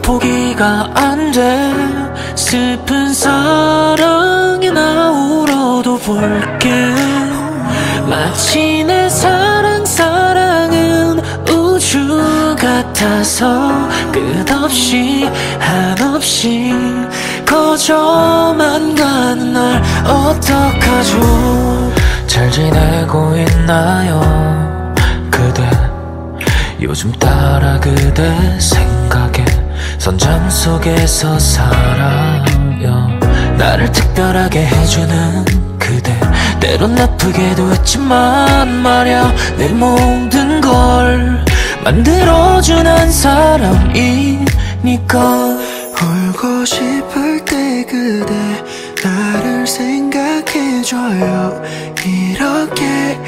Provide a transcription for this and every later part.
포기가 안 돼. 슬픈 사랑에 나 울어도 볼게. 마치 내 사랑은 우주 같아서 끝없이 한없이 커져만 가는 날 어떡하죠. 잘 지내고 있나요 그대. 요즘 따라 그대 생각에 선잠 속에서 살아요. 나를 특별하게 해주는 그대. 때론 아프게도 했지만 말야 내 모든 걸 만들어준 사람이니까. 울고 싶을 때 그대 나를 생각해줘요. 이렇게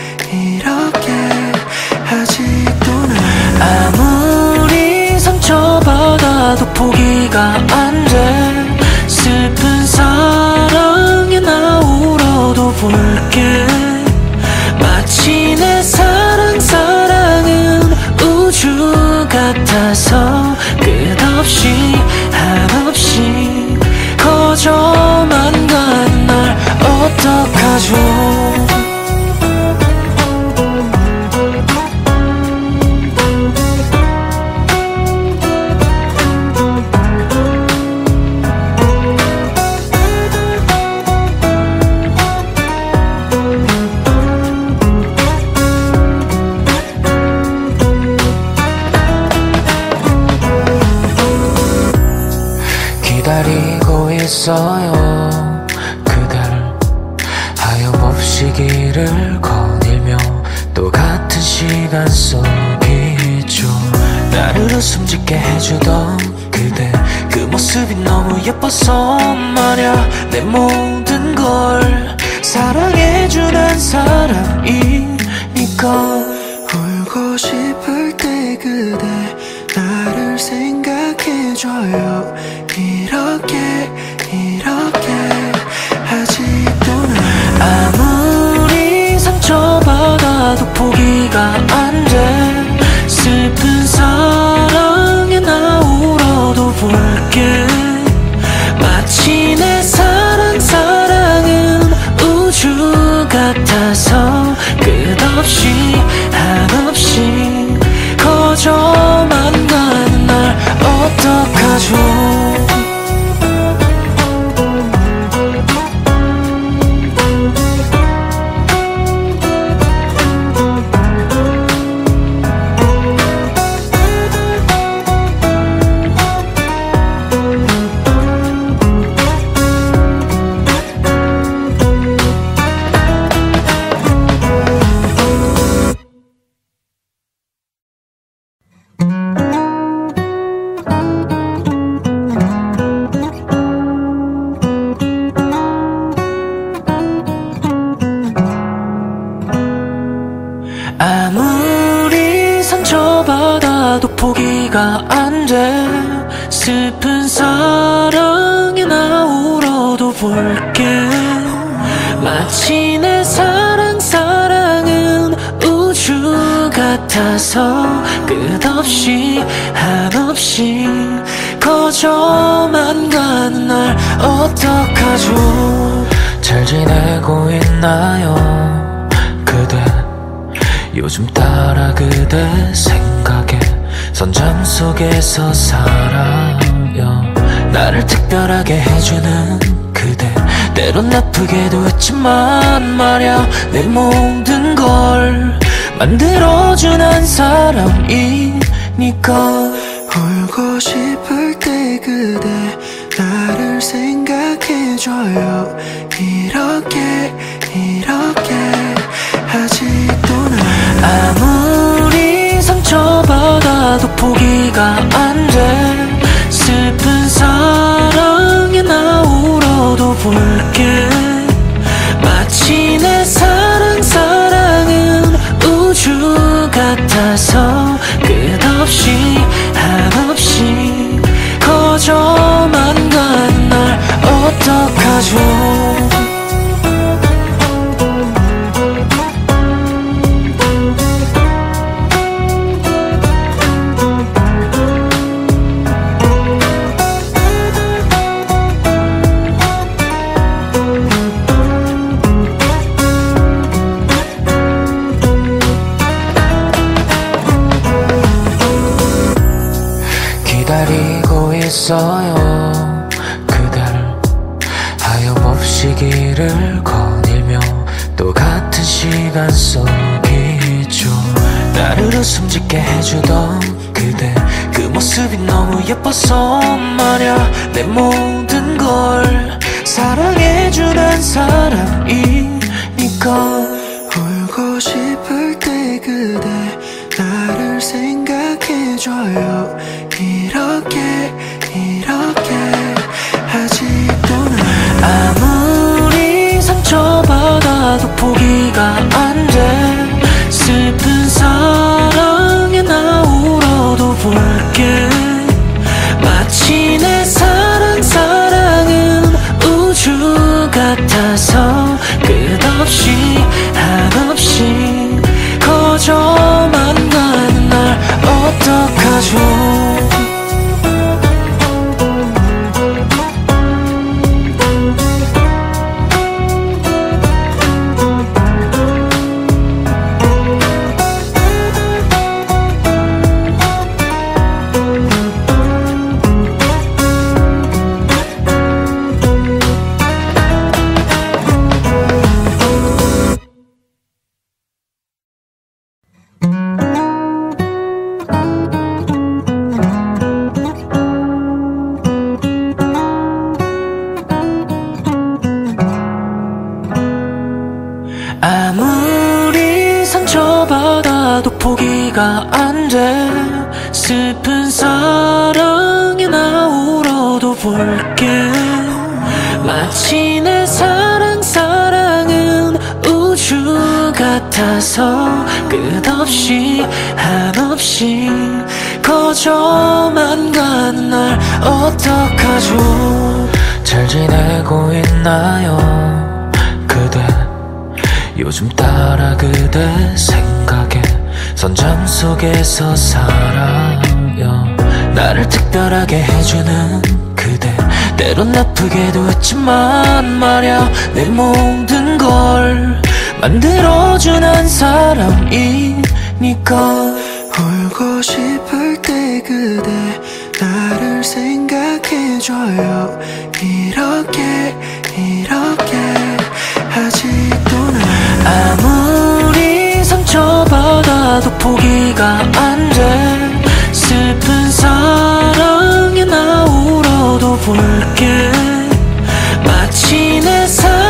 아직도 난 아무리 상처받아도 포기가 안 돼. 슬픈 사랑에 나 울어도 볼게. 마치 내 사랑은 우주 같아서 끝없이 한없이 커져만 가는 날 어떡하죠. 기다리고 있어요 그댈. 하염없이 길을 거닐며 또 같은 시간 속이죠. 나를 웃음 짓게 해주던 그대. 그 모습이 너무 예뻐서 말야 내 모든 걸 사랑해주는 사람이니까. 울고 싶을 때 그대 나를 생각해줘요. 이렇게 아직도 난 아무리 상처받아도 포기가 안 돼. 슬픈 사랑에 나 울어도 볼게. 마치 내 사랑은 우주 같아서 끝없이 한없이 커져만 가는 날 어떡하죠. 아무리 상처받아도 포기가 안 돼. 슬픈 사랑에 나 울어도 볼게. 마치 내 사랑은 우주 같아서 끝없이 한없이 커져만 가는 날 어떡하죠. 잘 지내고 있나요 그대. 요즘 따라 그대 생각에 선잠 속에서 살아요. 나를 특별하게 해주는 그대. 때론 아프게도 했지만 말야 내 모든 걸 만들어준 사람이니까. 울고 싶을 때 그대 나를 생각해줘요. 이렇게 아직도 난 아무리 상처받아도 포기가 안 돼. 슬픈 사랑에 나 울어도 볼게. 마치 내 사랑은 우주 같아서 끝없이 한없이 커져만 가는 날 어떡하죠. 기다리고 있어요. 그댈 하염없이 길을 거닐며 또 같은 시간 속이죠. 나를 웃음 짓게 해주던 그대, 그 모습이 너무 예뻐서 말야. 내 모든 걸 사랑해주는 사람이니까. 울고 싶을 때 그대 나를 생각해줘요. 이렇게 아직도 난 아무리 상처받아도 포기가 안 돼. 슬픈 사랑에 나 울어도 볼게. 마치 내 사랑은 우주 같아서 끝없이 한없이 커져만 가는 날 어떡하죠. 아무리 상처받아도 포기가 안 돼. 슬픈 사랑에 나 울어도 볼게. 마치 내 사랑은 우주 같아서 끝없이 한없이 커져만 가는 날 어떡하죠. 잘 지내고 있나요 그대. 요즘 따라 그대 생각에 선잠 속에서 살아요. 나를 특별하게 해주는 그대, 때론 나쁘게도 했지만 말야. 내 모든 걸 만들어주는 사람이니까. 울고 싶을 때 그대 나를 생각해줘요. 이렇게 아직도 난 아무리 상처받아도 포기가 안 돼. 슬픈 사랑에 나 울어도 볼게. 마치 내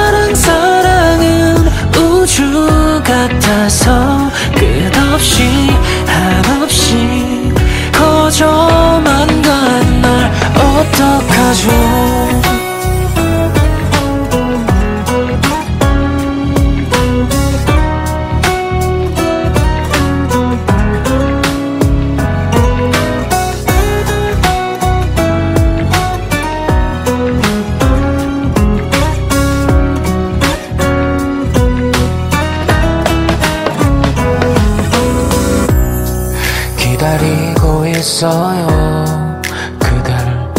사랑은 우주 같아서 끝없이 한없이 커져만 가는 날 어떡하죠. 기다리고 있어요. 그댈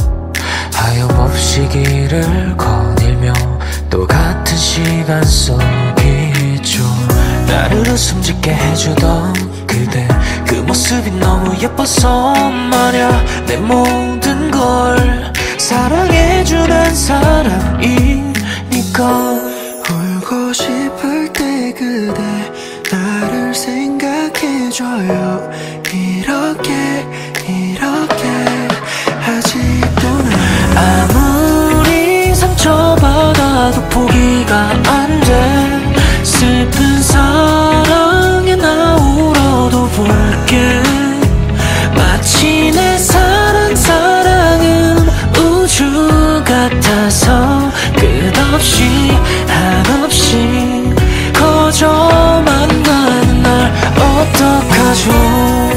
하염없이 길을 거닐며 또 같은 시간 속이죠. 나를 웃음 짓게 해주던 그대, 그 모습이 너무 예뻐서 말야. 내 모든 걸 사랑해주는 사람이니까. 울고 싶을 때 그대 나를 생각해줘요. 이렇게 아직도 난 아무리 상처받아도 포기가 안 돼. 슬픈 사랑에 나 울어도 볼게. 마치 내 사랑은 우주 같아서 끝없이 한없이 커져만 가는 날 어떡하죠.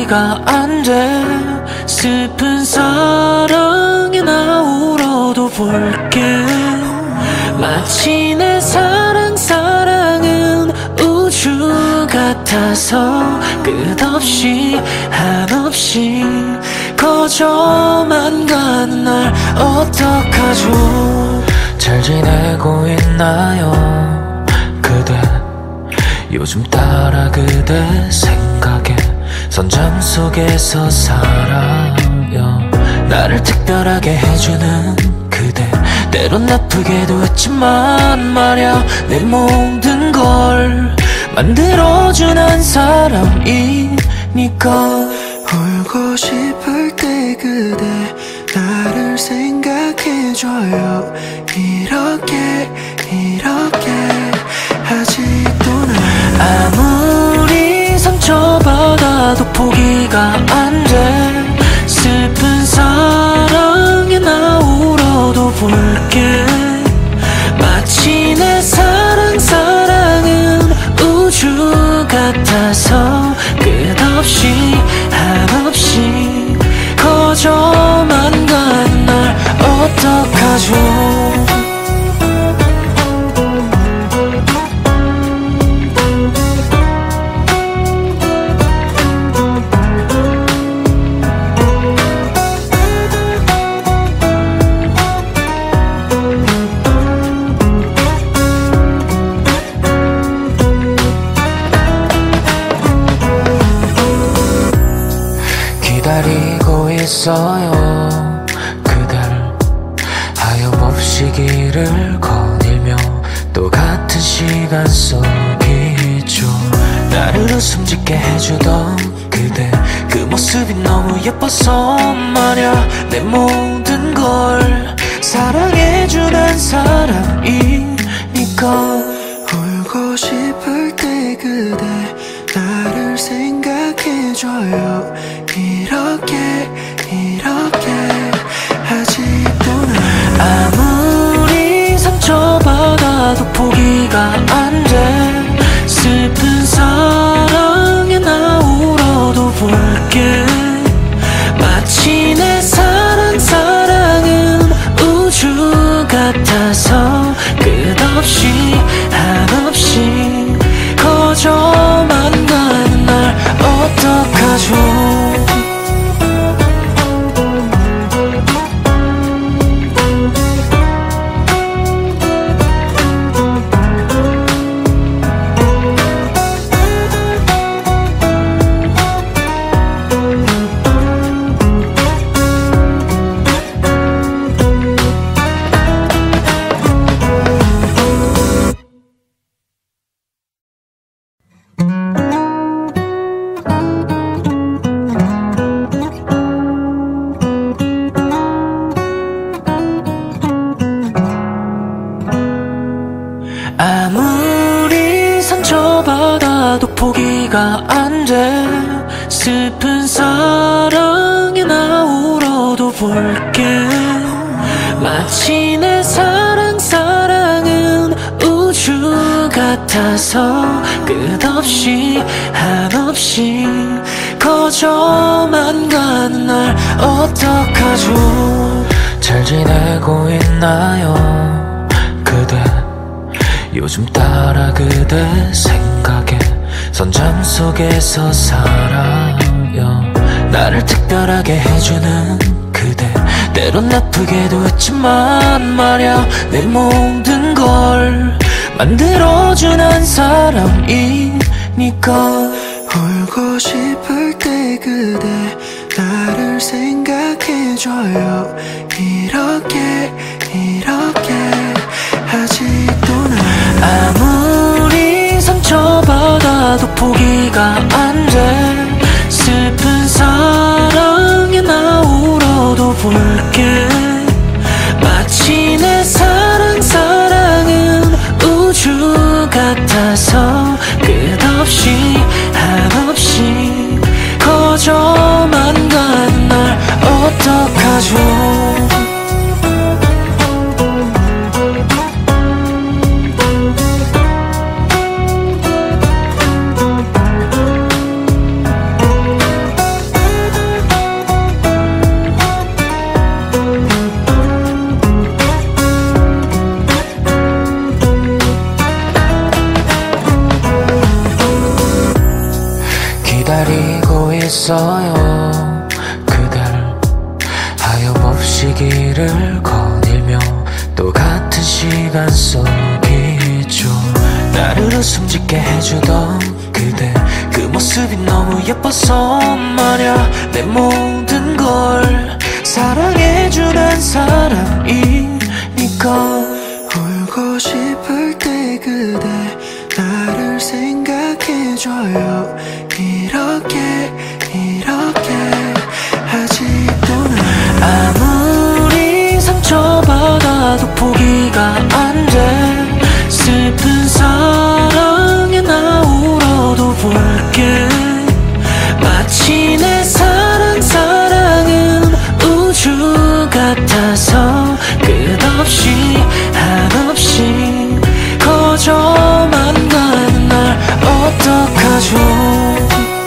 포기가 안 돼. 슬픈 사랑에 나 울어도 볼게. 마치 내 사랑은 우주 같아서 끝없이 한없이 커져만 가는 날 어떡하죠. 잘 지내고 있나요 그대. 요즘 따라 그대 생각에 선장 속에서 살아요. 나를 특별하게 해주는 그대. 때론 나쁘게도 했지만 말야 내 모든 걸 만들어준 한 사람이니까. 울고 싶을 때 그대 나를 생각해줘요. 이렇게 아직도 난 아무리 상처받아도 포기가 안 돼. 슬픈 사랑에 나 울어도 볼게. 마치 내 사랑은 우주 같아서 끝없이 한없이 커져만 가는 날 어떡하죠. 기다리고 있어요 그댈. 하염없이 길을 거닐며 또 같은 시간 속이죠. 나를 웃음 짓게 해주던 그대. 그 모습이 너무 예뻐서 말야 내 모든 걸 사랑해주는 사람이니까. 울고 싶을 때 그대 나를 생각해줘요. 이렇게 아직도 난 아무리 상처받아도 포기가 안 돼. 슬픈 사랑에 나 울어도 볼게. 마치 내 사랑은 우주 같아서 끝없이 한없이 커져만 가는 날 어떡하죠. 아무리 상처받아도 포기가 안 돼. 슬픈 사랑에 나 울어도 볼게. 마치 내 사랑은 우주 같아서 끝없이 한없이 커져만 가는 날 어떡하죠. 잘 지내고 있나요 그대. 요즘 따라 그대 생각에 선장 속에서 살아요. 나를 특별하게 해주는 그대. 때론 나쁘게도 했지만 말야 내 모든 걸 만들어준 한 사람이니까. 울고 싶을 때 그대 나를 생각해줘요. 이렇게 아직도 난 아무리 상처받아도 포기가 안 돼. 슬픈 사랑에 나 울어도 볼게. 마치 내 사랑은 우주 같아서 끝없이 한없이 커져만 가는 날 어떡하죠. 또 같은 시간 속이죠. 나를 웃음 짓게 해주던 그대, 그 모습이 너무 예뻐서 말야. 내 모든 걸 사랑해주는 사람이니까. 울고 싶을 때 그대 나를 생각해줘요. 이렇게 아직도 난 아무리 상처받아도 포기가 안 돼. 슬픈 사랑에 나 울어도 볼게. 마치 내 사랑은 우주 같아서 끝없이 한없이 커져만 가는 날 어떡하죠.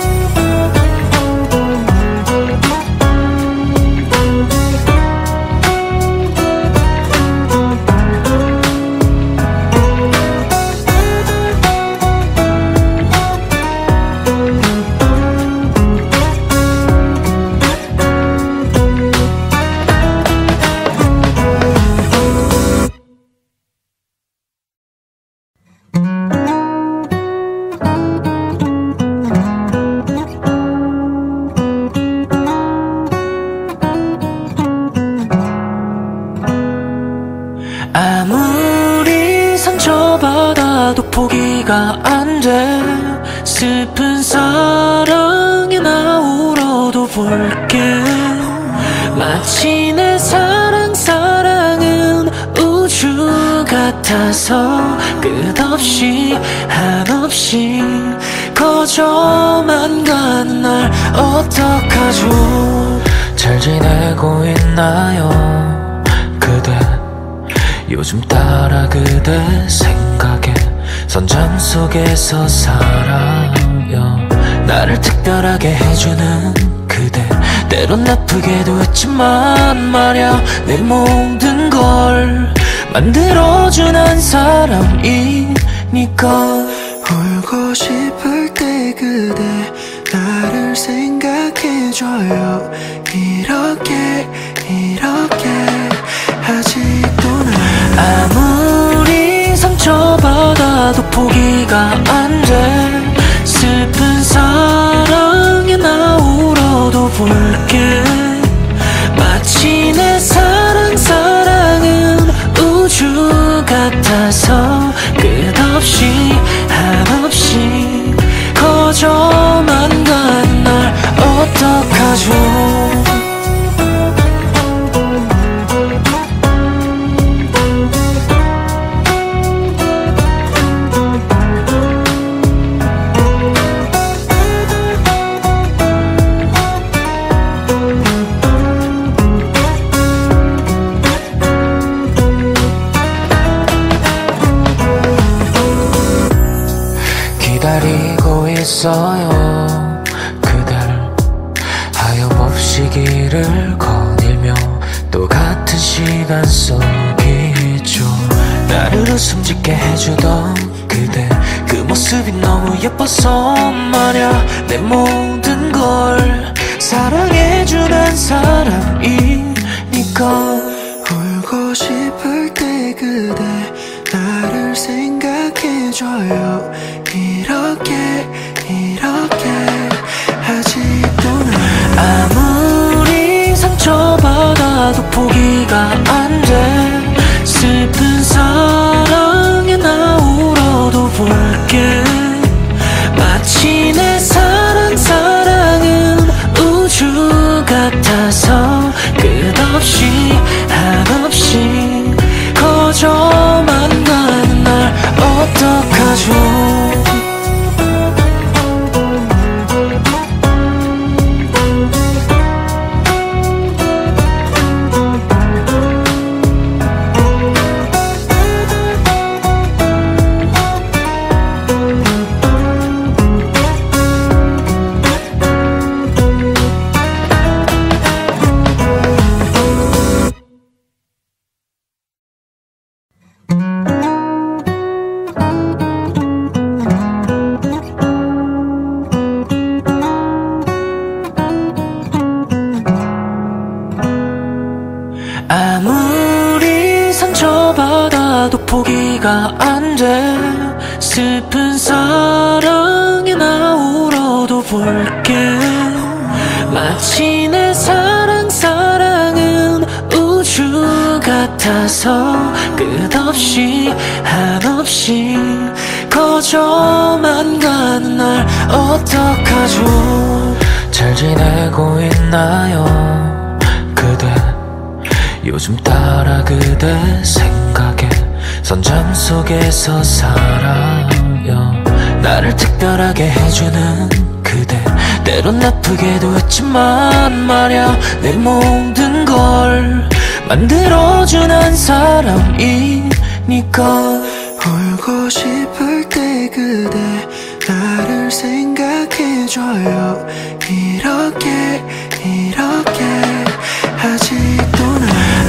아무리 상처받아도 포기가 안 돼. 슬픈 사랑에 나 울어도 볼게. 마치 내 사랑은 우주 같아서 끝없이 한없이 커져만 가는 날 어떡하죠. 잘 지내고 있나요 그대? 요즘 따라 그대 생각에 선잠 속에서 살아요. 나를 특별하게 해주는 그대, 때론 나쁘게도 했지만 말야. 내 모든 걸 만들어주는 사람이니까. 울고 싶을 때 그대 나를 생각해줘요. 이렇게 아직도 난 아무리 상처받아도 포기가 안 돼. 슬픈 사랑에 나 울어도 볼게. 마치 내 사랑은 우주 같아서 끝없이 한없이 커져만 가는 날 어떡하죠. 기다리고 있어요 그댈 하염없이 길을 거닐며 또 같은 시간 속이죠. 나를 웃음 짓게 해주던 그대, 그 모습이 너무 예뻐서 말야. 내 모든 걸 사랑해주는 사람이니까. 울고 싶을 때 그대 나를 생각해줘요. 이렇게 아직도 난 아무리 상처받아도 포기가 안 돼. 슬픈 사랑에 나 울어도 볼게. 마치 내 사랑은 우주 같아서 끝없이 한없이 커져만 가는 날 어떡하죠. 상처받아도 포기가 안 돼. 슬픈 사랑에 나 울어도 볼게. 마치 내 사랑은 우주 같아서 끝없이 한없이 커져만 가는 날 어떡하죠. 잘 지내고 있나요 그대. 요즘 따라 그대 생각에 선잠 속에서 살아요. 나를 특별하게 해주는 그대, 때론 아프게도 했지만 말야 내 모든 걸 만들어준 사람이니까. 울고 싶을 때 그대 나를 생각해줘요. 이렇게 아직도 난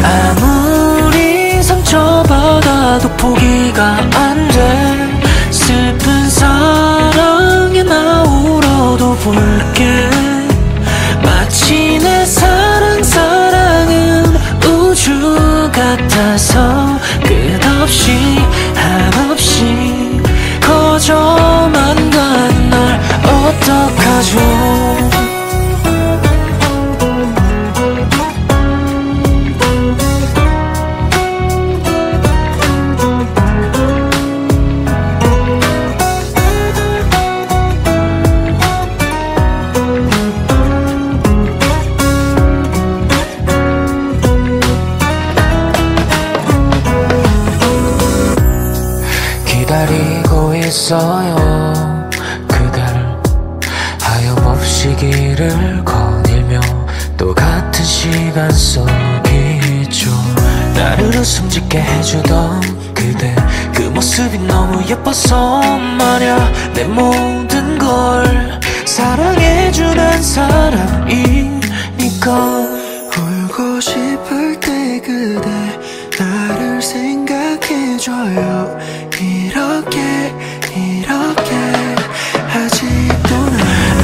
아무리 상처받아도 포기가 안 돼. 슬픈 사랑에 나 울어도 볼게. 마치 내 사랑은 우주 같아서 끝없이 한없이 커져만 가는 날 어떡하죠. 기다리고 있어요 그댈. 하염없이 길을 거닐며 또 같은 시간 속이죠. 나를 웃음 짓게 해주던 그대, 그 모습이 너무 예뻐서 말야 내 모든 걸 사랑해주는 사람이니까. 울고 싶을 때 그대 나를 생각해줘요. 이렇게 아직도 난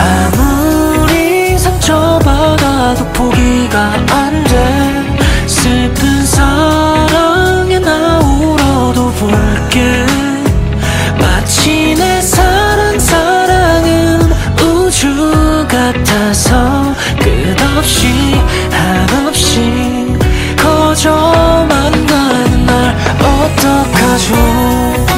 아무리 상처받아도 포기가 안 돼. 슬픈 사랑에 나 울어도 볼게. 마치 내 사랑은 우주 같아서 끝없이 한없이 커져만 가는 날 어떡하죠.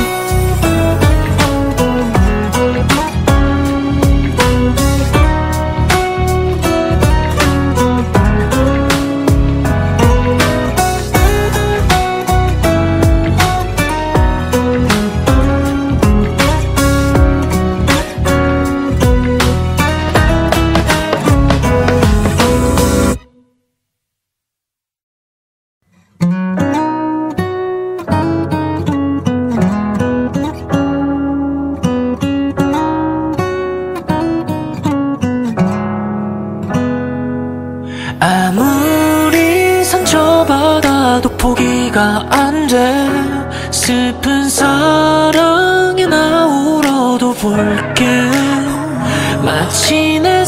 아무리 상처받아도 포기가 안 돼. 슬픈 사랑에 나 울어도 볼게. 마치 내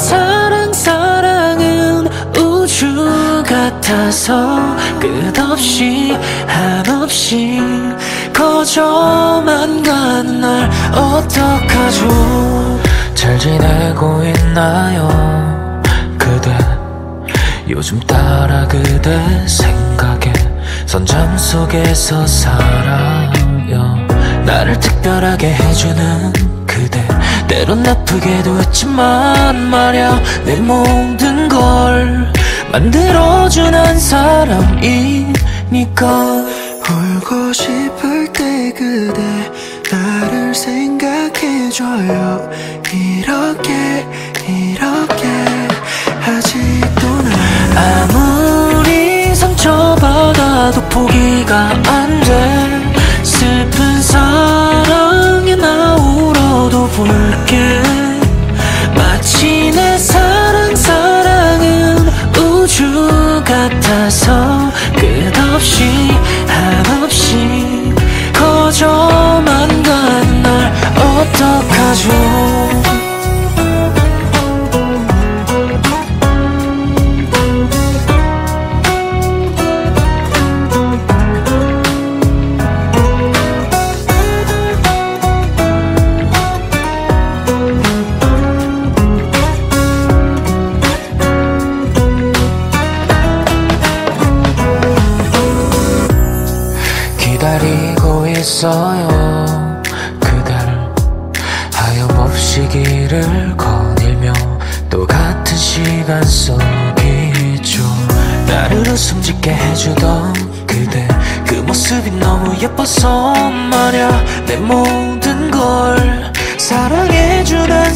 사랑은 우주 같아서 끝없이 한없이 커져만 가는 날 어떡하죠. 잘 지내고 있나요 그대. 요즘 따라 그대 생각에 선잠 속에서 살아요. 나를 특별하게 해주는 그대, 때론 아프게도 했지만 말야 내 모든 걸 만들어준 사람이니까. 울고 싶을 때 그대 나를 생각해줘요. 이렇게 아직도 난 아무리 상처받아도 포기가 안 돼. 슬픈 사랑에 나 울어도 볼게. 마치 내 사랑은 우주 같아서 끝없이 한없이 커져만 가는 날 어떡하죠. 기다리고 있어요. 그댈 하염없이 길을 거닐며 또 같은 시간 속이죠. 나를 웃음 짓게 해주던 그대, 그 모습이 너무 예뻐서 말야. 내 모든 걸 사랑해주는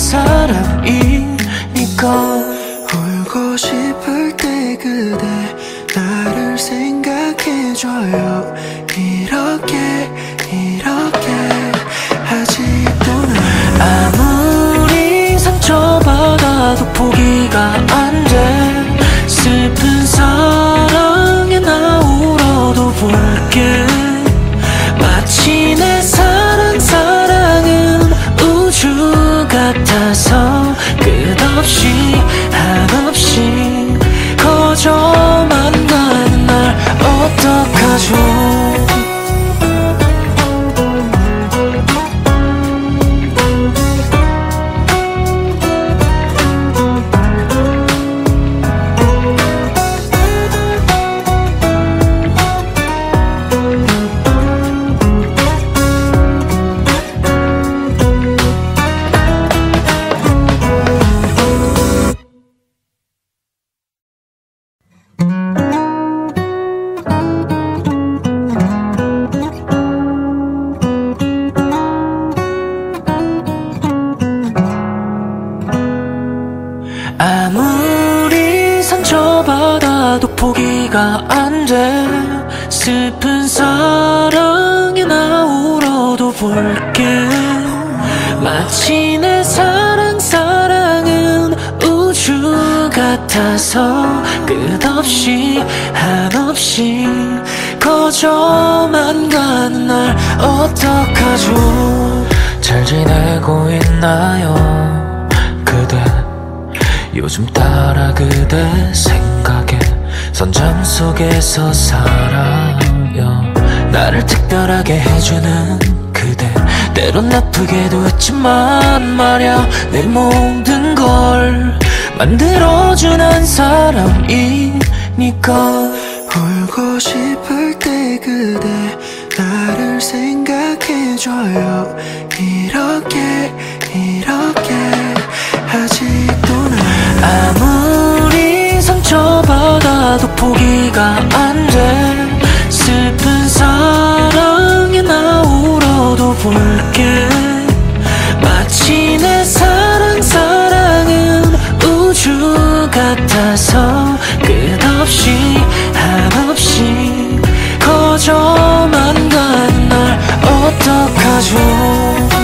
사람이니까. 울고 싶을 때 그대 나를 생각해줘요. 이렇게 아직도 난 아무리 상처받아도 포기가 안 돼. 슬픈 사랑에 나 울어도 볼게. 마치 내 사랑은 우주 같아서 끝없이 한없이 커져만 가는 날 어떡하죠. 아무리 상처받아도 포기가 안 돼. 슬픈 사랑에 나 울어도 볼게. 마치 내 사랑은 우주 같아서 끝없이 한없이 커져만 가는 날 어떡하죠. 잘 지내고 있나요? 그대 요즘 따라 그대 생각에 선잠 속에서 살아요. 나를 특별하게 해주는 그대, 때론 나쁘게도 했지만 말야. 내 모든 걸 만들어주는 사람이니까. 울고 싶을 때 그대 나를 생각해줘요. 이렇게 아직도 난 아무리 상처받아도 포기가 안 돼. 슬픈 사랑에 나 울어도 볼게. 마치 내 사랑은 우주 같아서 끝없이 한없이 커져만 가는 날 어떡하죠.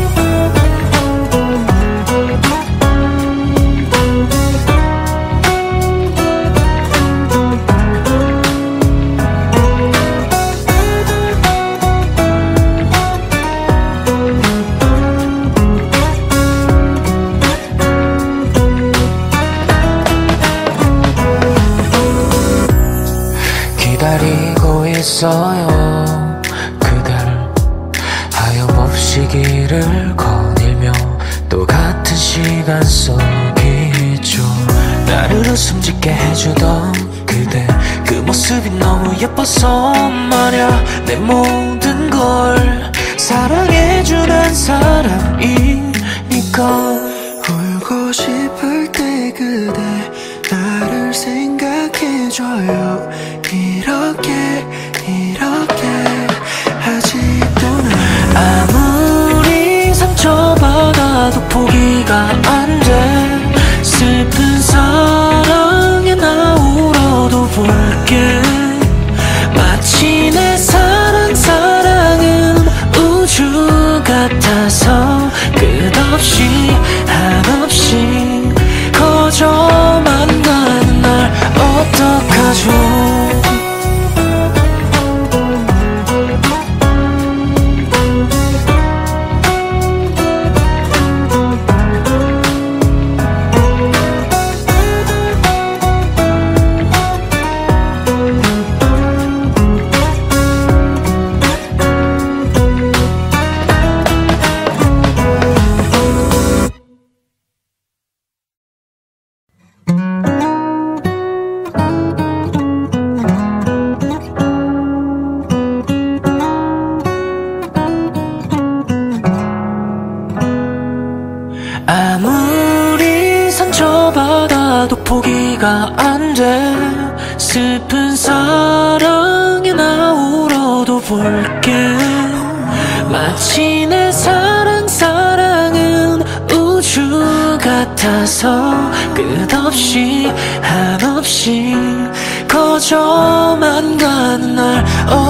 기다리고 있어요. 그댈 하염없이 길을 거닐며 또 같은 시간 속이죠. 나를 웃음 짓게 해주던 그대, 그 모습이 너무 예뻐서 말야. 내 모든 걸 사랑해주는 사람이니까. 울고 싶을 때 그대 나를 생각해줘요. 이렇게 아직도 난 아무리 상처받아도 포기가 안 돼. 슬픈 사랑에 나 울어도 볼게. 마치 내 사랑 포기가 안 돼. 슬픈 사랑에 나 울어도 볼게. 마치 내 사랑은 우주 같아서 끝없이 한없이 커져만 가는 날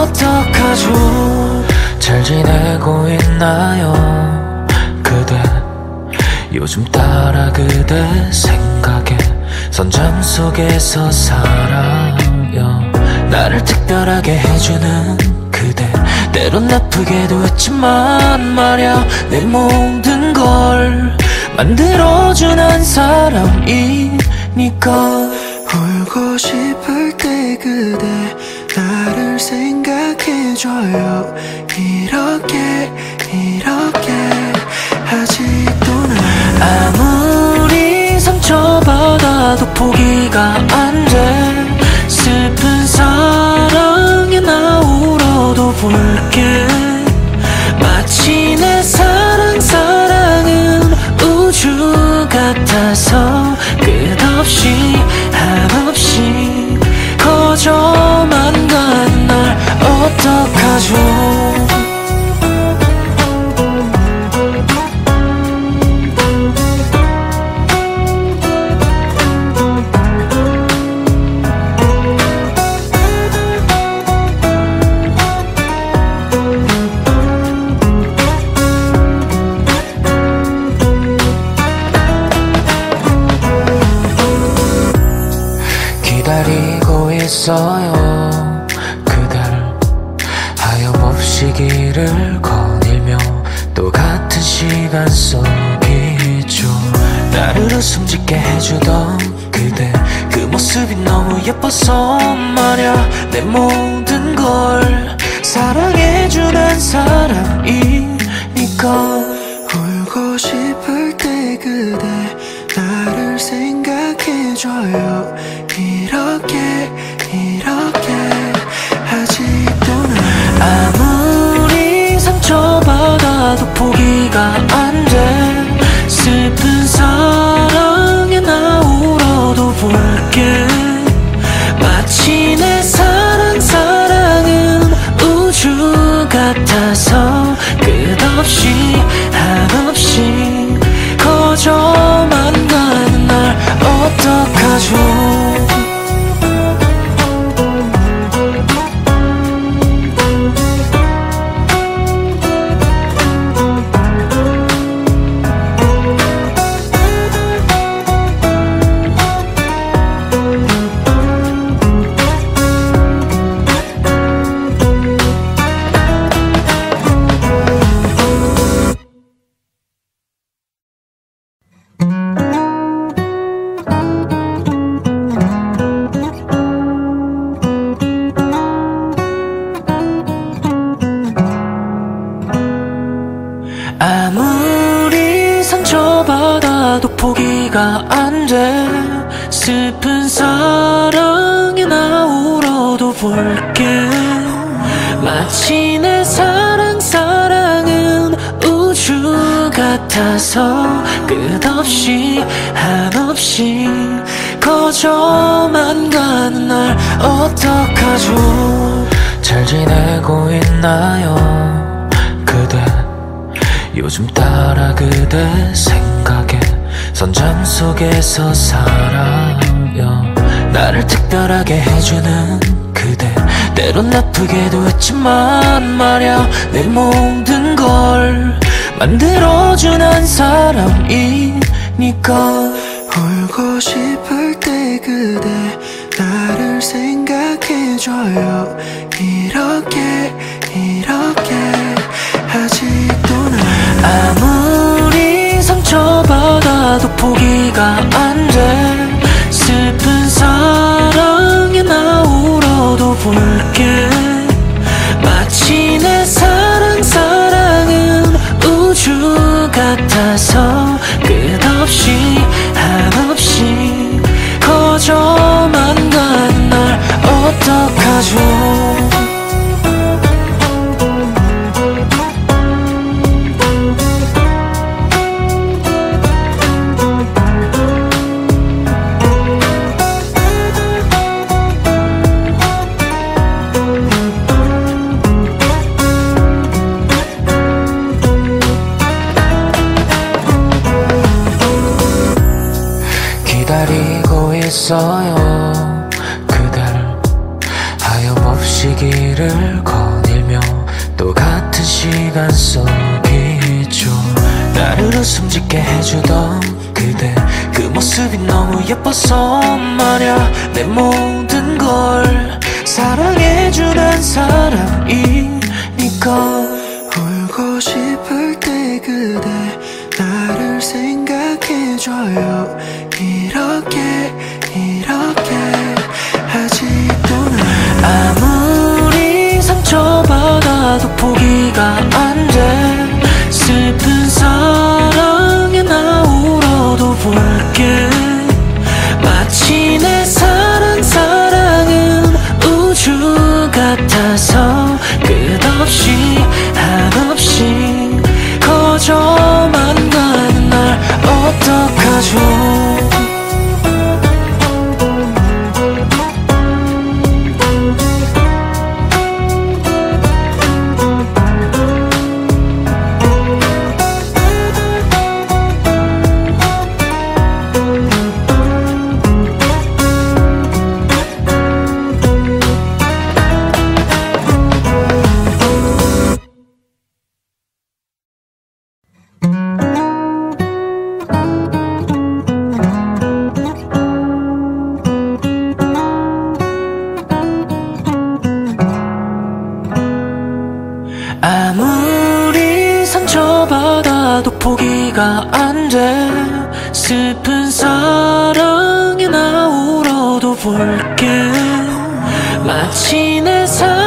어떡하죠. 잘 지내고 있나요 그대. 요즘 따라 그대 생각에 선잠 속에서 살아요. 나를 특별하게 해주는 그대. 때론 아프게도 했지만 말야 내 모든 걸 만들어준 한 사람이니까. 울고 싶을 때 그대 나를 생각해줘요. 이렇게 아직도 난 아무리 상처받아도 포기가 안 돼. 슬픈 사랑에 나 울어도 볼게. 마치 내 사랑은 우주 같아서 끝없이 한없이 커져만 가는 날 어떡하죠. 기다리고 있어요 그대를. 하염없이 길을 거닐며 또 같은 시간 속이죠. 나를 웃음 짓게 해주던 그대. 그 모습이 너무 예뻐서 말야 내 모든 걸 사랑해주는 사람이니까. 울고 싶을 때 그대 나를 생각해줘요. 이렇게 아직도 난 아무리 상처받아도 포기가 안 돼. 슬픈 사랑에 나 울어도 볼게. 마치 내 사랑은 우주 같아서 끝없이 한없이 커져만 가는 날 어떡하죠. 아무리 상처받아도 포기가 안 돼. 슬픈 사랑에 나 울어도 볼게. 마치 내 사랑은 우주 같아서 끝없이 한없이 커져만 가는 날 어떡하죠. 잘 지내고 있나요 그대. 요즘 따라 그대 생각에 선잠 속에서 살아요. 나를 특별하게 해주는 그대. 때론 아프게도 했지만 말야 내 모든 걸 만들어준 한 사람이니까. 울고 싶을 때 그대 나를 생각해줘요. 이렇게 아직도 난 아무리 상처받아도 포기가 안 돼. 슬픈 사랑에 나 울어도 볼게. 마치 내 사랑은 우주 같아서 끝없이 한없이 커져만 가는 날 어떡하죠. 시간 속이죠. 나를 웃음 짓게 해주던 그대, 그 모습이 너무 예뻐서 말야. 내 모든 걸 사랑해주는 사람이니까. 울고 싶을 때 그대 나를 생각해줘요. 이렇게 아직도 난 아무리 상처받아도 포기가 안 돼. 슬픈 사랑에 나 울어도 볼게. 마치 내 사랑은 우주 같아서 끝없이 한없이 커져만 가는 날 어떡하죠. 아무리 상처받아도 포기가 안 돼. 슬픈 사랑에 나 울어도 볼게. 마치 내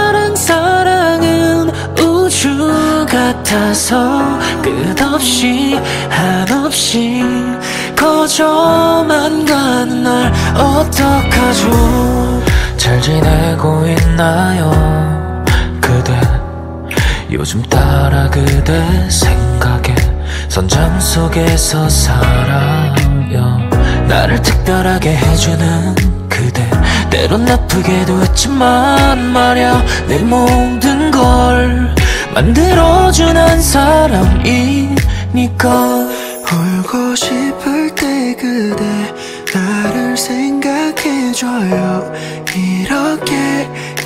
사랑은 우주 같아서 끝없이 한없이 커져만 가는 날 어떡하죠. 잘 지내고 있나요 그대? 요즘 따라 그대 생각에 선잠 속에서 살아요. 나를 특별하게 해주는 그대, 때론 나쁘게도 했지만 말야. 내 모든 걸 만들어주는 사람이니까. 울고 싶을 때 그대 나를 생각해줘요. 이렇게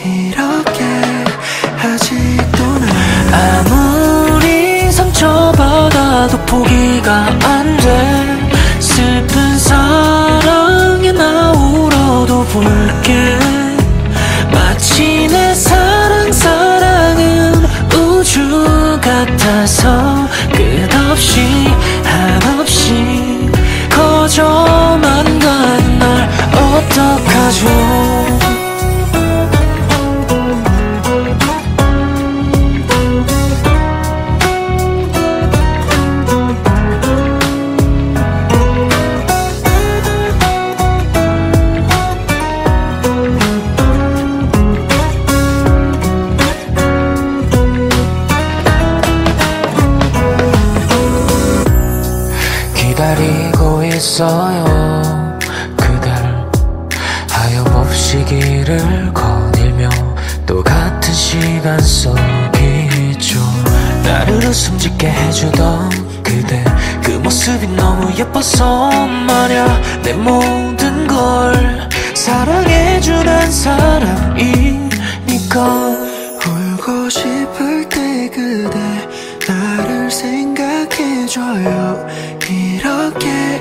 아직도 난 아무리 상처받아도 포기가 안 돼. 슬픈 사랑에 나 울어도 볼게. 마치 내 사랑은 우주 같아서 끝없이 한없이 커져만 가는 날 어떡하죠. 기다리고 있어요 그댈 하염없이 길을 거닐며 또 같은 시간 속이죠. 나를 웃음 짓게 해주던 그대, 그 모습이 너무 예뻐서 말야. 내 모든 걸 사랑해주는 사람이니까. 울고 싶을 때 그대 나를 생각해줘요. 이렇게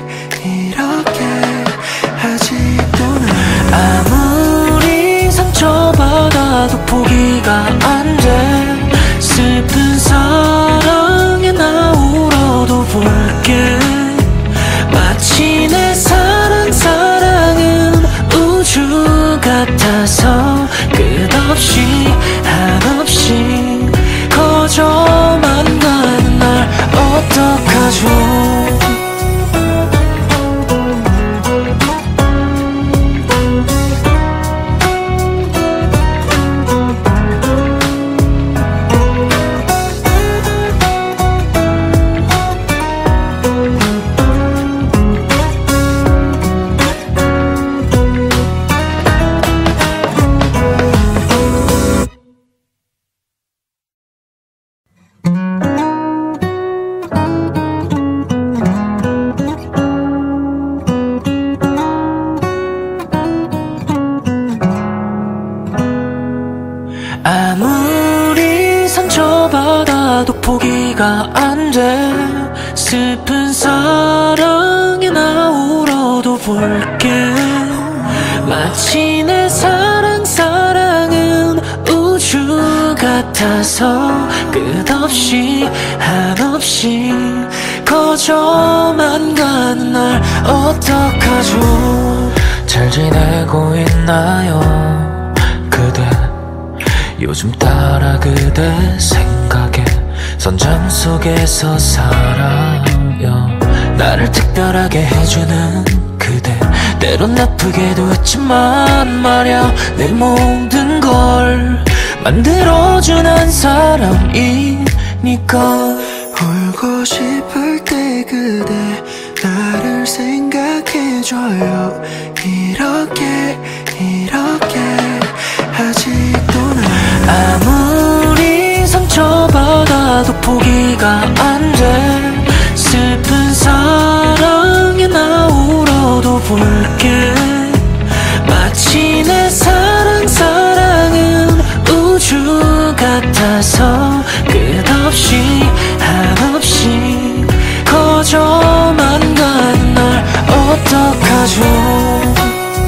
아직도 난 아무리 상처받아도 포기가 안 돼. 슬픈 사랑에 나 울어도 볼게. 마치 내 사랑은 우주 같아서 끝없이 한없이 커져만 가는 날 어떡하죠. 쳐봐도 포기가 안 돼. 슬픈 사랑에 나 울어도 볼게. 마치 내 사랑은 우주 같아서 끝없이 한없이 커져만 가는 날 어떡하죠. 잘 지내고 있나요 그대. 요즘 따라 그대 생각에 선장 속에서 살아요. 나를 특별하게 해주는 그대, 때론 나쁘게도 했지만 말야 내 모든 걸 만들어주는 사람이니까. 울고 싶을 때 그대 나를 생각해줘요. 이렇게 아직도 난 아무리 상처받아도 포기가 안 돼. 슬픈 사랑에 나 울어도 볼게. 마치 내 사랑은 우주 같아서 끝없이 한없이 커져만 가는 날 어떡하죠.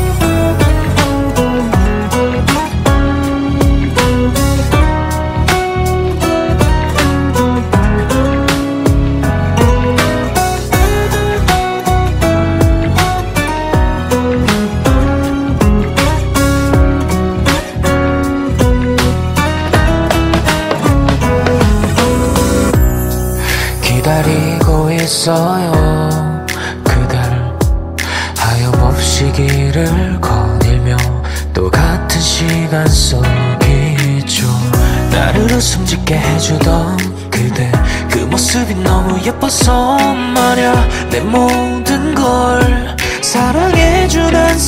기다리고 있어요 그댈. 하염없이 길을 거닐며 또 같은 시간 속이죠. 나를 웃음 짓게 해주던 그대, 그 모습이 너무 예뻐서 말야 내 모든 걸 사랑해주는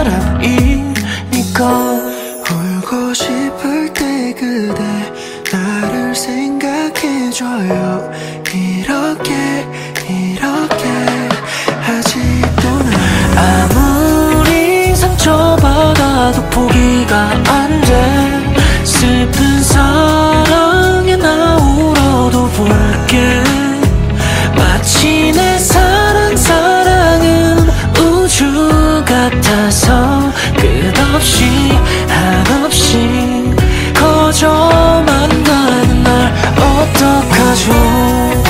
사람이니까. 울고 싶을 때 그대 나를 생각해줘요. 이렇게 아직도 난 아무리 상처받아도 포기가 안 돼. 슬픈 사랑에 나 울어도 볼게. 마치 내 사랑은 우주 같아서 끝없이 한없이 커져만 가는 날 어떡하죠.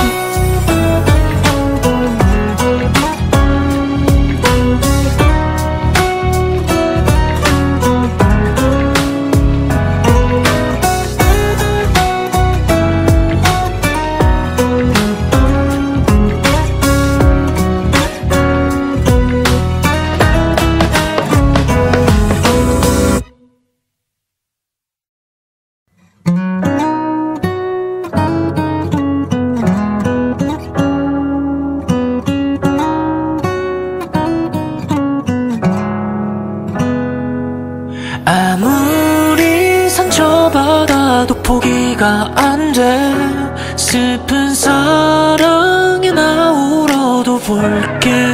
아무리 상처받아도 포기가 안 돼. 슬픈 사랑에 나 울어도 볼게.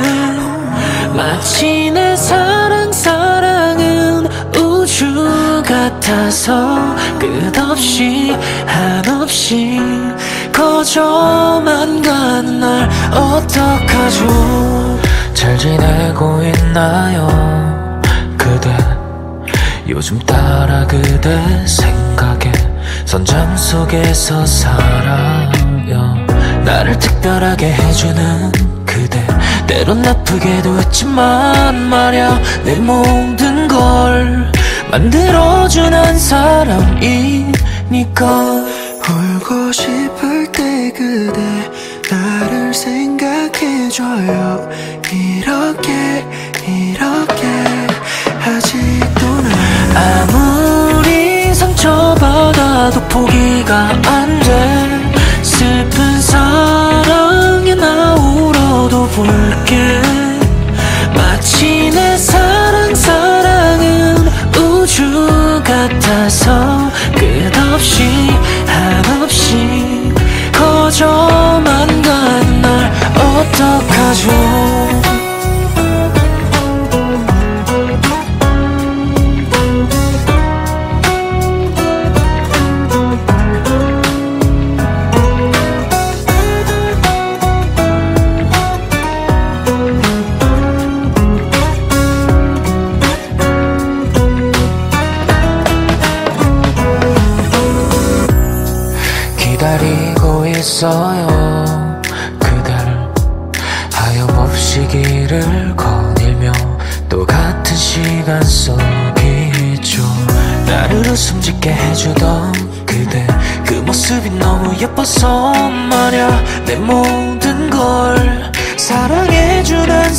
마치 내 사랑은 우주 같아서 끝없이 한없이 커져만 가는 날 어떡하죠. 잘 지내고 있나요 그대. 요즘 따라 그대 생각에 선장 속에서 살아요. 나를 특별하게 해주는 그대, 때론 나쁘게도 했지만 말야 내 모든 걸 만들어주는 사람이니까. 울고 싶을 때 그대 나를 생각해줘요. 이렇게 아직도 난 아무리 상처받아도 포기가 안 돼. 슬픈 사랑에 나 울어도 볼게. 마치 내 사랑은 우주 같아서 끝없이 한없이 커져만 가는 날 어떡하죠. 기다리고 있어요. 그댈 하염없이 길을 거닐며 또 같은 시간 속이죠. 나를 웃음 짓게 해주던 그대, 그 모습이 너무 예뻐서 말야. 내 모든 걸 사랑해주는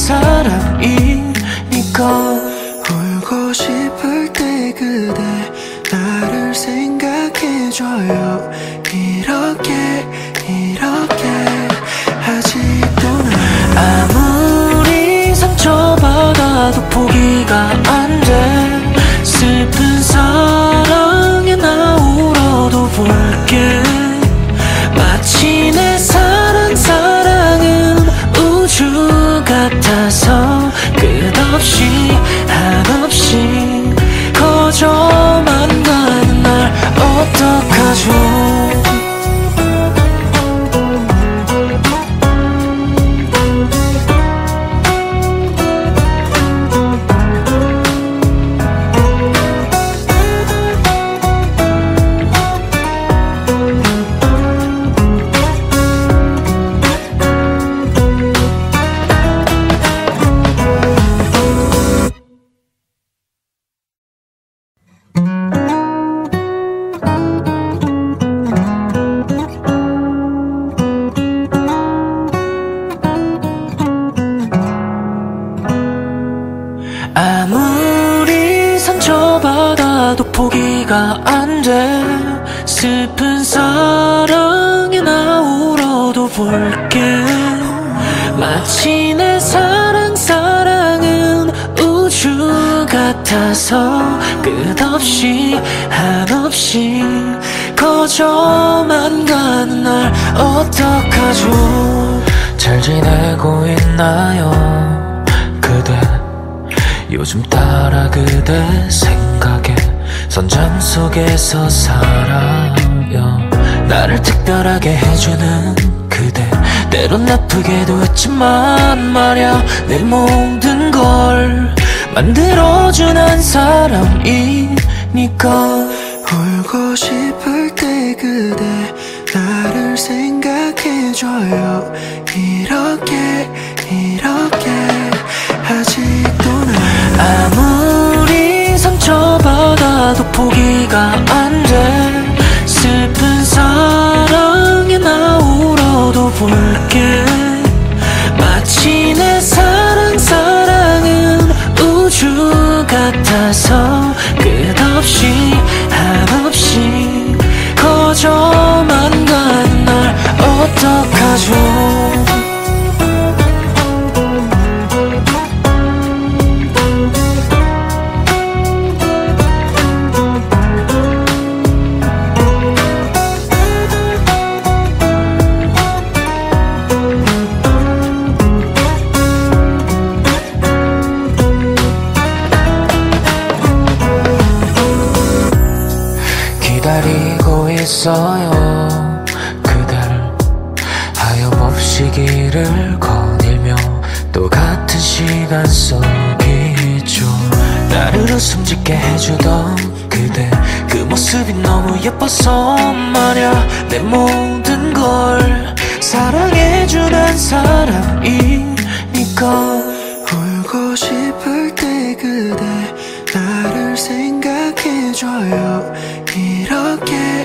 사람이니까. 울고 싶을 때 그대 나를 생각해줘요. 이렇게 아직도 난 아무리 상처받아도 포기가 안 돼. 슬픈 사랑에 나 울어도 볼게. 마치 내 사랑은 우주 같아서 끝없이 한없이 커져만 가는 날 어떡하죠. 아무리 상처받아도 포기가 안 돼. 슬픈 사랑에 나 울어도 볼게. 마치 내 사랑은 우주 같아서 끝없이 한없이 커져만 가는 날 어떡하죠. 잘 지내고 있나요? 그대 요즘 따라 그대 생각에 선잠 속에서 살아요. 나를 특별하게 해주는 그대, 때론 나쁘게도 했지만 말야. 내 모든 걸 만들어준 사람이니까. 울고 싶을 때 그대 나를 생각해줘요. 이렇게 아직도 난 아무리 상처받아도 포기가 안 돼. 슬픈 사랑에 나 울어도 볼게. 마치 내 사랑은 우주 같아서 끝없이 한없이 커져만 가는 날 어떡하죠. 기다리고 있어요. 그댈 하염없이 길을 거닐며 또 같은 시간 속이죠. 나를 웃음 짓게 해주던 그대, 그 모습이 너무 예뻐서 말야. 내 모든 걸 사랑해주는 사람이니까. 울고 싶을 때 그대 나를 생각해줘요. 이렇게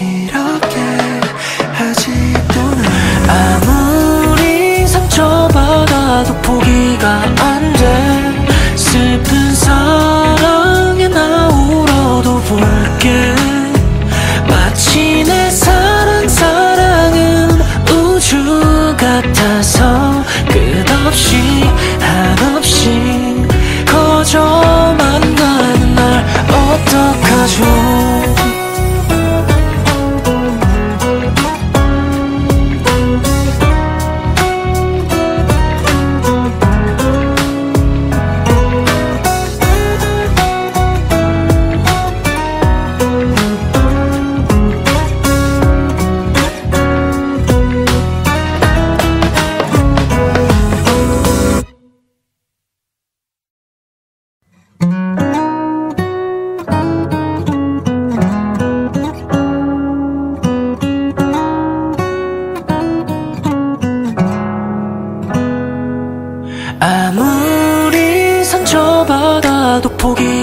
아직도 난 아무리 상처받아도 포기가 안 돼. 슬픈 사랑에 나 울어도 볼게. 마치 내 사랑은 우주 같아서 끝없이 한없이 커져만 가는 날 어떡하죠.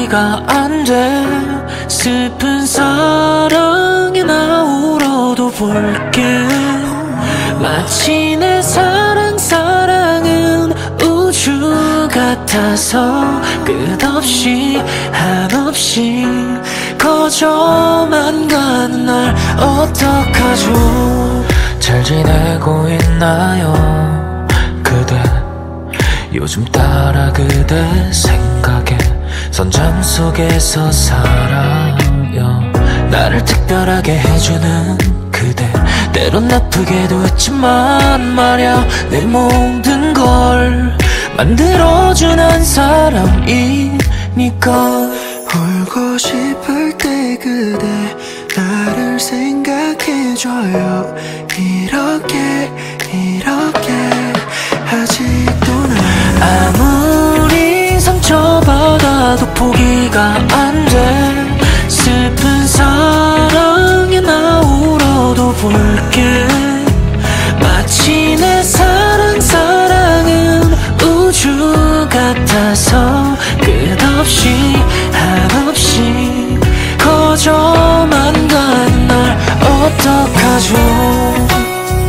포기가 안 돼. 슬픈 사랑에 나 울어도 볼게. 마치 내 사랑은 우주 같아서 끝없이 한없이 커져만 가는 날 어떡하죠. 잘 지내고 있나요 그대. 요즘 따라 그대 생각에 선잠 속에서 살아요. 나를 특별하게 해주는 그대. 때론 나쁘게도 했지만 말야 내 모든 걸 만들어준 한 사람이니까. 울고 싶을 때 그대 나를 생각해줘요. 이렇게 아직도 난 아무리 상처받아도 포기가 안 돼. 슬픈 사랑에 나 울어도 볼게. 마치 내 사랑은 우주 같아서 끝없이 한없이 커져만 가는 날 어떡하죠.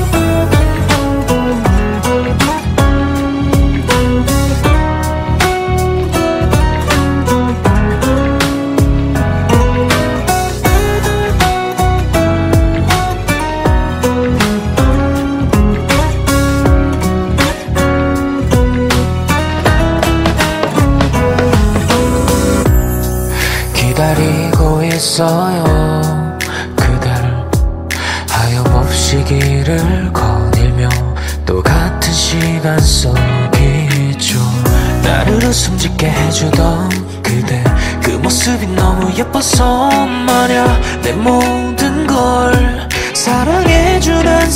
기다리고 있어요 그대를. 하염없이 길을 거닐며 또 같은 시간 속이죠. 나를 웃음 짓게 해주던 그대. 그 모습이 너무 예뻐서 말야 내 모든 걸 사랑해주는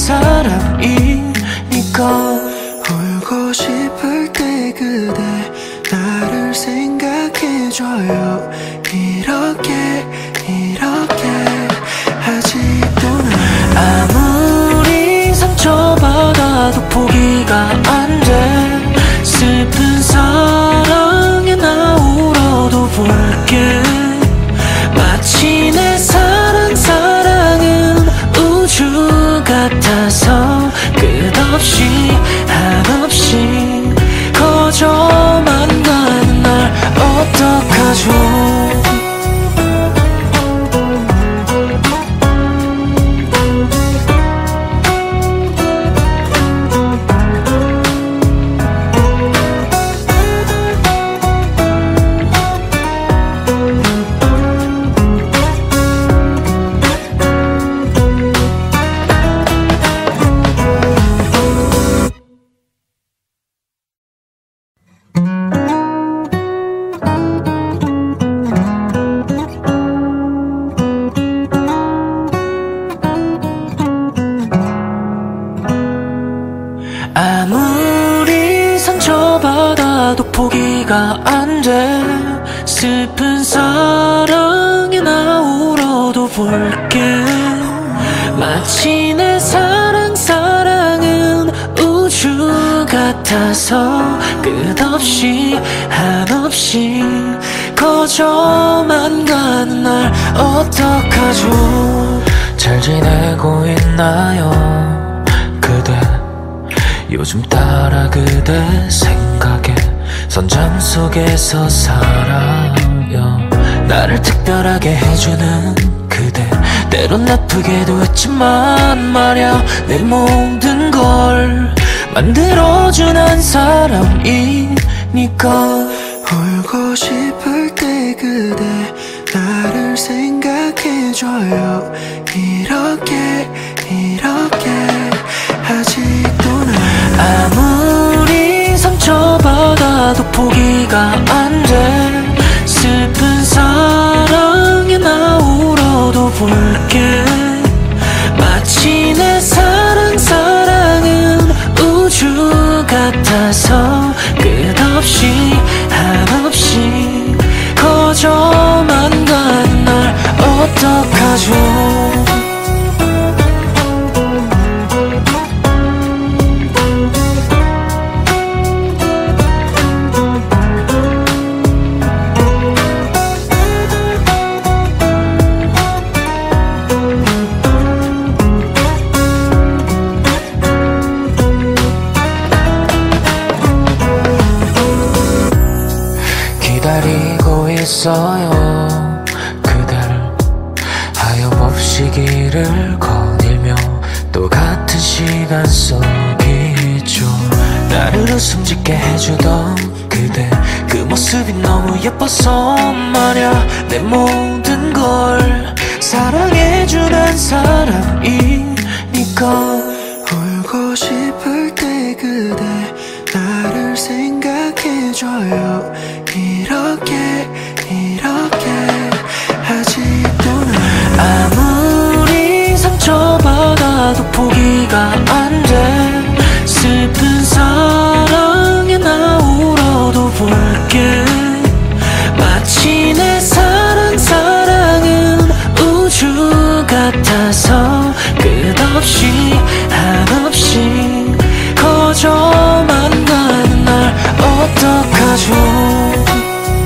사람이니까. 울고 싶을 때 그대 나를 생각해줘요. 이렇게 아직도 난 아무리 상처받아도 포기가 안 돼. 슬픈 사랑에 나 울어도 볼게. 마치 내 사랑은 우주 같아서 끝없이 한없이 커져만 가는 날 어떡하죠. 아무리 상처받아도 포기가 안 돼. 슬픈 사랑에 나 울어도 볼게. 마치 내 사랑은 우주 같아서 끝없이 한없이 커져만 가는 날 어떡하죠. 잘 지내고 있나요 그대. 요즘 따라 그대 생각에 선잠 속에서 살아요. 나를 특별하게 해주는 그대. 때론 나쁘게도 했지만 말야 내 모든 걸 만들어준 한 사람이니까. 울고 싶을 때 그대 나를 생각해줘요. 이렇게 아직도 난 아무리 상처받아도 포기가 안 돼. 슬픈 사랑에 나 울어도 볼게. 마치 내 사랑은 우주 같아서 끝없이 한없이 커져만 가는 날 어떡하죠. 또 같은 시간 속이죠. 나를 웃음 짓게 해주던 그대, 그 모습이 너무 예뻐서 말야. 내 모든 걸 사랑해주는 사람이니까. 울고 싶을 때 그대 나를 생각해줘요. 이렇게 아직도 난 아무리 상처받아도 포기가 안 돼. 슬픈 사랑에 나 울어도 볼게. 마치 내 사랑은 우주 같아서 끝없이 한없이 커져만 가는 날 어떡하죠.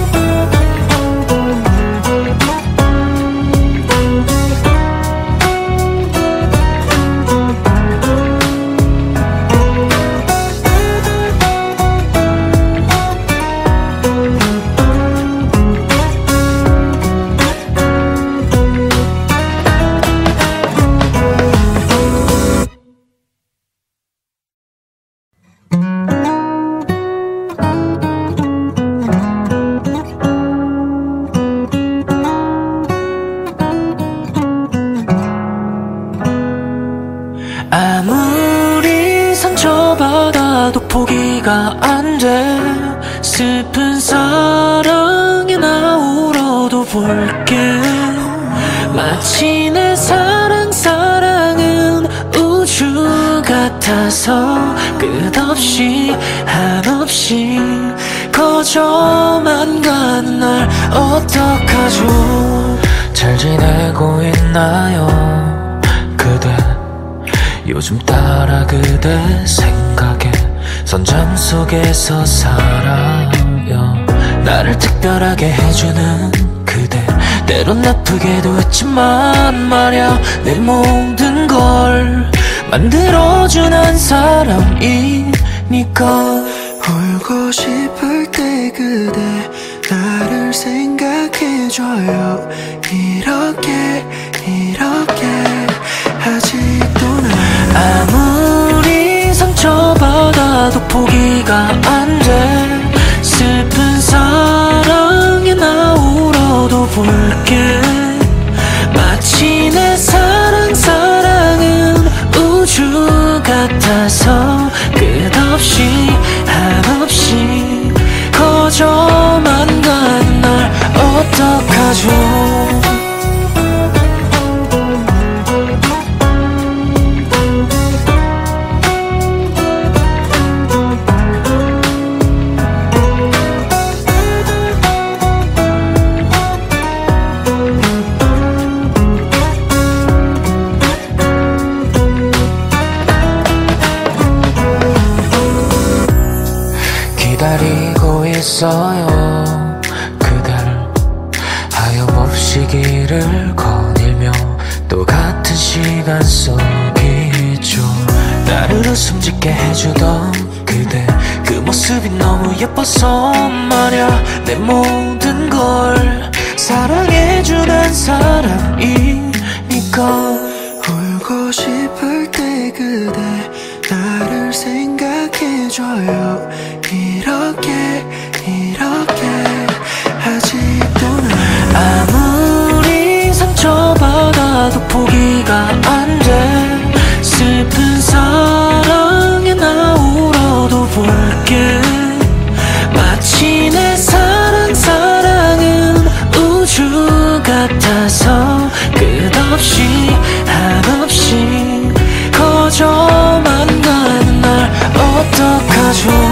아무리 상처받아도 포기가 안 돼. 슬픈 사랑에 나 울어도 볼게. 마치 내 사랑은 우주 같아서 끝없이 한없이 커져만 가는 날 어떡하죠. 잘 지내고 있나요 그대? 요즘 따라 그대 생각에 선잠 속에서 살아요. 나를 특별하게 해주는 그대, 때론 나쁘게도 했지만 말야. 내 모든 걸 만들어주는 사람이니까. 울고 싶을 때 그대 나를 생각해줘요. 이렇게 아직도 난 아무리 상처받아도 포기가 안 돼. 슬픈 사랑에 나 울어도 볼게. 마치 내 사랑은 우주 같아서 끝없이 한없이 커져만 가는 날 어떡하죠. 기다리고 있어요 그댈 하염없이 길을 거닐며 또 같은 시간 속이죠. 나를 웃음 짓게 해주던 그대, 그 모습이 너무 예뻐서 말야. 내 모든 걸 사랑해주는 사람이니까. 울고 싶을 때 그대 나를 생각해줘요. 이렇게 아직도 난 아무리 상처받아도 포기가 안 돼. 슬픈 사랑에 나 울어도 볼게. 마치 내 사랑은 우주 같아서 끝없이 한없이 커져만 가는 날 어떡하죠.